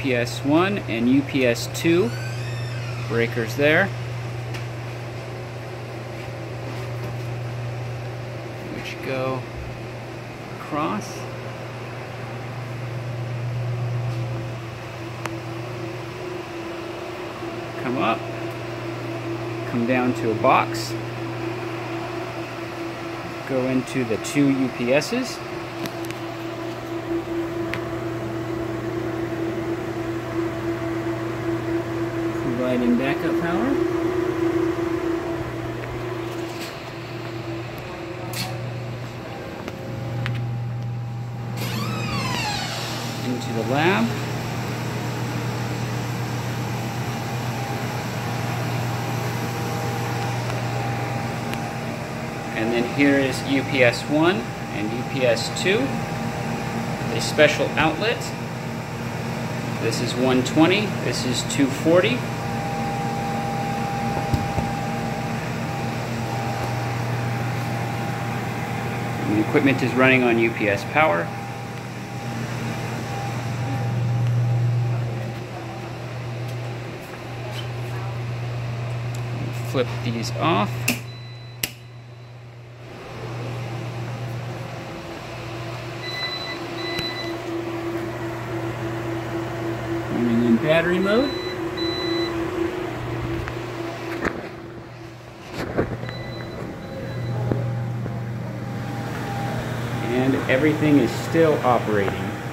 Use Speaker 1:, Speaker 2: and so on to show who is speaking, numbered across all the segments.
Speaker 1: UPS 1 and UPS 2 breakers there, which go across. Come up, come down to a box, go into the two UPSs, providing backup power. Into the lab. And then here is UPS 1 and UPS 2, a special outlet. This is 120, this is 240. And the equipment is running on UPS power. Flip these off. Running in battery mode. And everything is still operating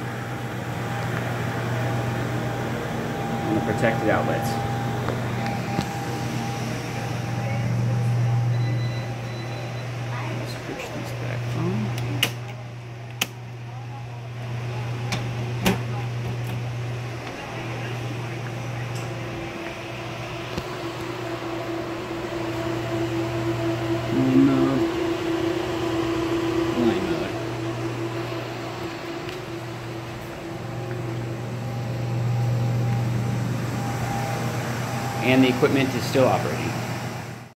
Speaker 1: on the protected outlets. Let's push these back on. Line mode. And the equipment is still operating.